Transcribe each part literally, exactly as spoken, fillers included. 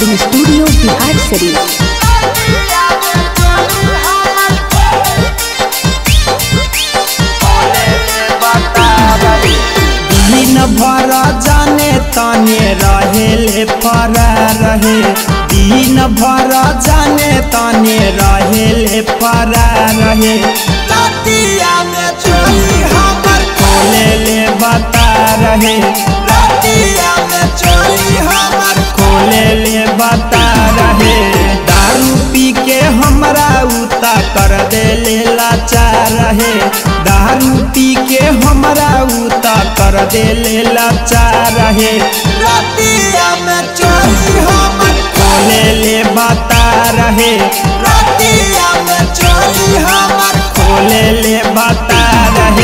Recording studio Bihar Sharif. दिन भर जाने तने रहेले फरा रहे, दिन भर जाने तने रहेले फरा रहे। रतिया में चोरी हमर खोले ले बता रहे, रतिया में चोरी हमर खोले ले बता रहे। दारू पी के हमरा उता कर देले लाचार रहे, दारू पी के हमरा उता कर देले लाचार रहे। रतिया में चोरी हमर खोले ले बता रहे, रतिया में चोरी हमर खोले ले बता रहे।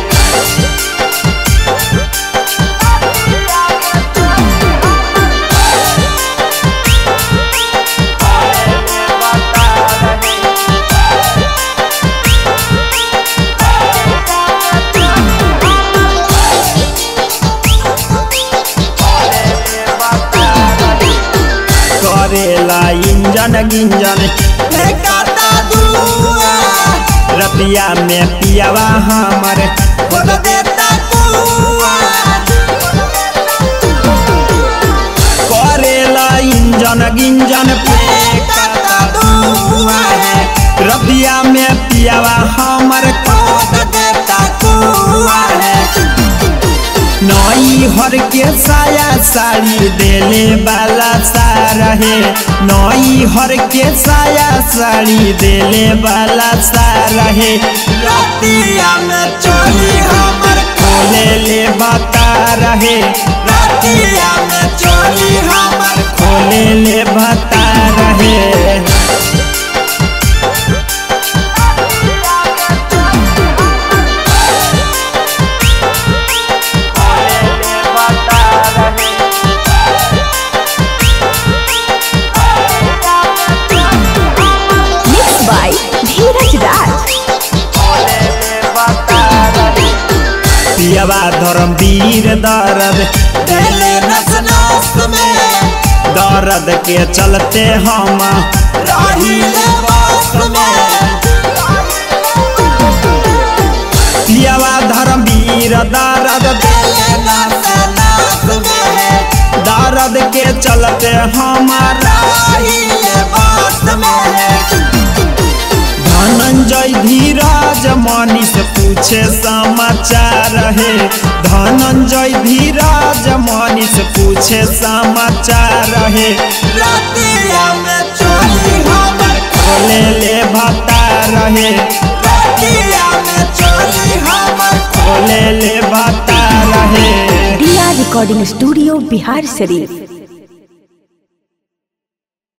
करेला इंजन गिंजन रतिया में पियावा हमर खोल देता कुआ। करेला इंजन गिंजन रतिया में पियावा हमर खोल देता कुआ। नई हर के साया साड़ी देले वाला सा रहे, नई हर के साया साड़ी देले वाला सा रहे। रतिया में चोरी हमर खोले ले बता रहे, रतिया में चोरी हमर खोले ले बता रहे। पियावा धर्मवीर दर्द देले नस नस में, दर्द के चलते हम रहिले बस में। पियावा धर्मवीर दर्द देले नस नस में, दर्द के चलते हम रहिले बस में। धनंजय धीरज मनीष पूछे समाचार रहे, धनंजय धीरज मनीष पूछे समाचार रहे। रतिया में चोरी हमर खोले ले बता रहे, रतिया में चोरी हमर खोले ले बता रहे। Recording studio Bihar Sharif.